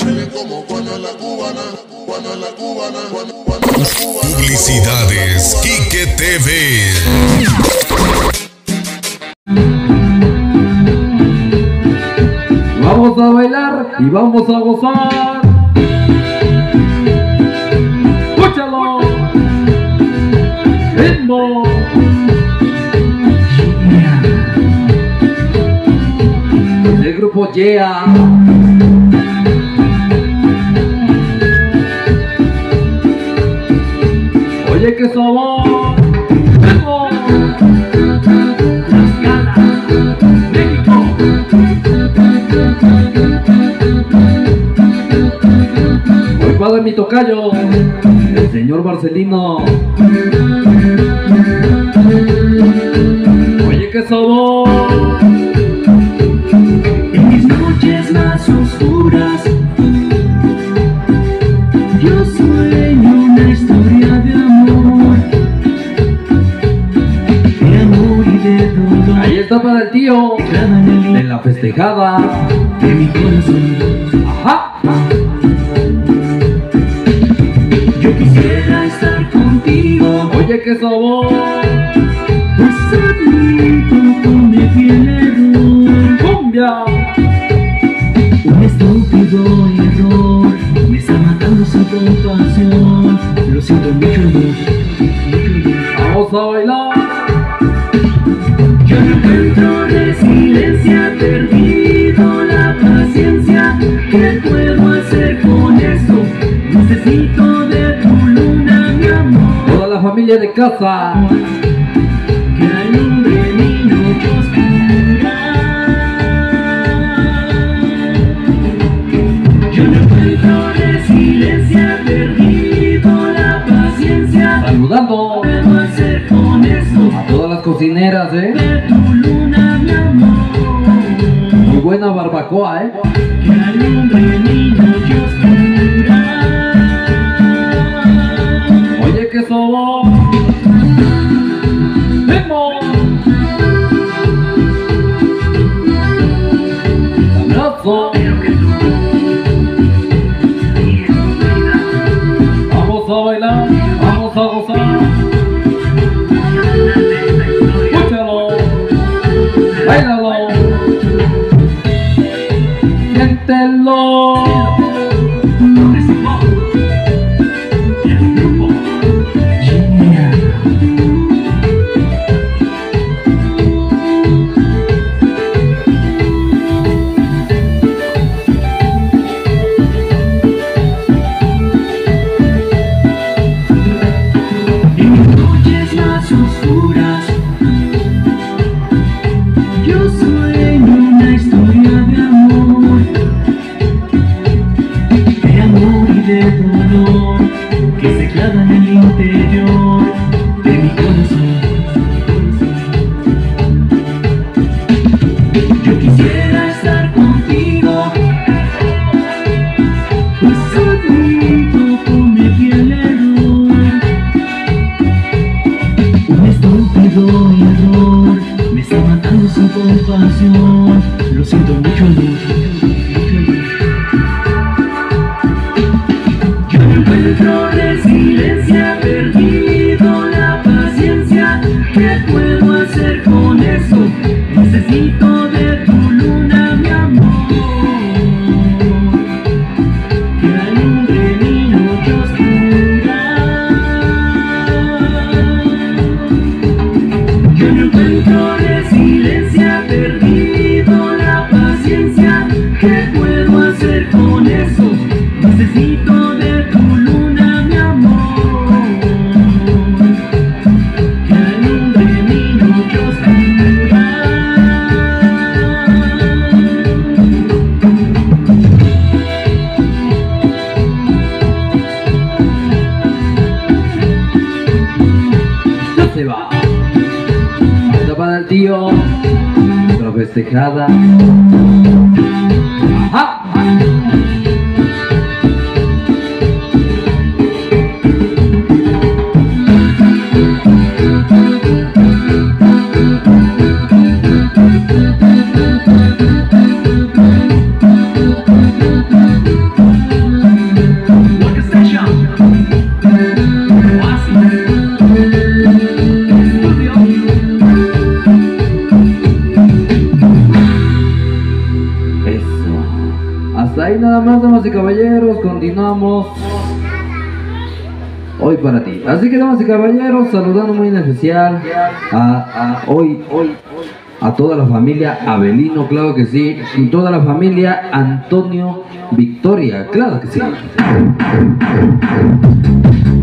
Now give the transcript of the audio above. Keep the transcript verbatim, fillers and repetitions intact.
Publicidades Quique T V. Vamos a bailar y vamos a gozar. Escúchalo. Ritmo. El grupo Yeah. Oye, que somos Ritmo. Tlaxcala, México. Hoy padre mi tocayo, el señor Marcelino. Oye, que somos en mis noches más oscuras. Yo sueño una historia de amor, de amor y de dolor. Ahí está para el tío en la festejada de mi corazón. Ajá. Yo quisiera estar contigo. Oye, que somos besadito comete el error. cumbia. Un estúpido error me está matando sin compasión. Lo siento mucho, mucho. Vamos a bailar. Yo no encuentro resiliencia, perdido la paciencia. ¿Qué puedo hacer con esto? Necesito de tu luna, mi amor. Toda la familia de casa. Que alumbre mi noche oscura. Yo no encuentro resiliencia, perdido la paciencia. Saludando ¿Qué puedo hacer con esto? a todas las cocineras, eh. De tu luna, mi amor. Muy buena barbacoa, eh. Que alumbre mi noche oscura. Oye, que somos Ritmo. Abrazo. Vamos a bailar, vamos a gozar. Escúchalo, bailalo, siéntelo. Oscuras, yo sueño una historia de amor, de amor y de dolor que se clava en el interior de mi corazón. Yo quisiera estar contigo, pues solito cometí el error. Un estúpido error me está matando sin compasión. Lo siento mucho, mucho, mucho. Yo no encuentro resiliencia, perdido la paciencia. ¿Qué puedo hacer con eso? Necesito de tu luna, mi amor. Que alumbre mi noche oscura. Yo no encuentro resiliencia, perdido la paciencia. ¿Qué puedo hacer con eso? Necesito de tu luna, mi amor. Que alumbre mi noche oscura. Ya se va. Está para el tío. Otra festejada. Ajá. nada más, damas y caballeros, continuamos hoy para ti. Así que, damas y caballeros, saludando muy en especial a, a hoy, hoy, a toda la familia Avelino, claro que sí, y toda la familia Antonio Victoria, claro que sí.